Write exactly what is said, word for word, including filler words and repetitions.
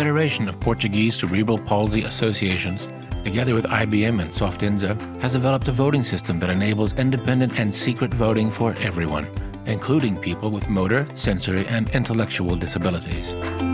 Federation of Portuguese Cerebral Palsy Associations, together with I B M and Softinsa, has developed a voting system that enables independent and secret voting for everyone, including people with motor, sensory, and intellectual disabilities.